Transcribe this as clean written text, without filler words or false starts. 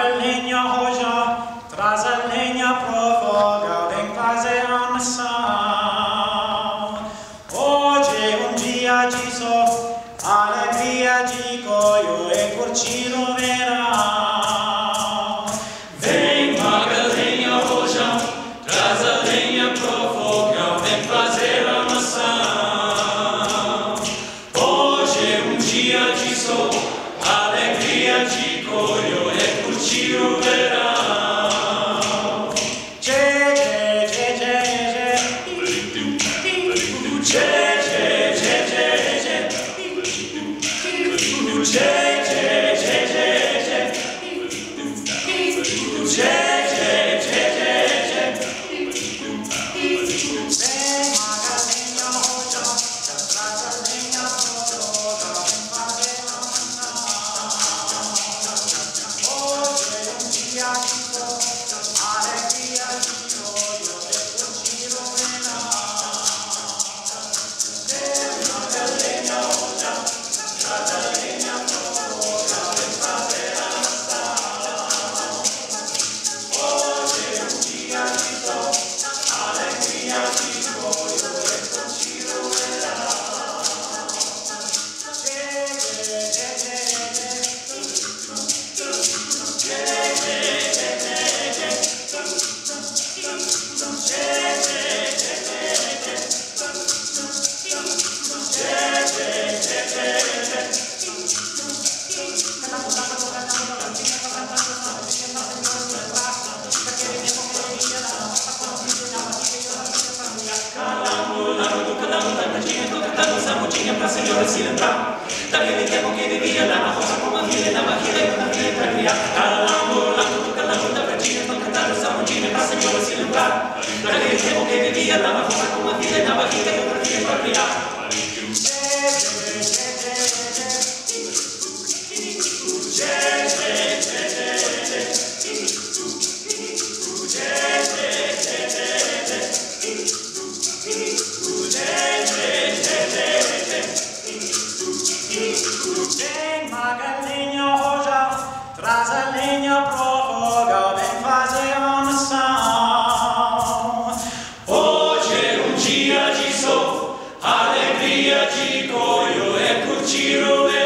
magalenha roja, traz a lenha pro fogo, vem fazer a nação. Hoje é dia de sol, alegria de coio e curtir o verão. Vem magalenha roja, traz a lenha pro fogo, vem fazer a nação. Hoje é dia de sol, alegria de coio e curtir o verão. Pra senhora se lembrar daquele tempo que vivia lá na roça com uma filha na barriga e uma filha pra criar. Calango, do calango da pratinha, estão cantando samudinha pra senhora se lembrar daquele tempo que vivia lá na roça com uma filha na barriga e uma filha pra criar. Vem magalenha roja, traz a lenha pro fogo, vem fazer a nação. Hoje é dia de sol, alegria de coio é curtir o verão.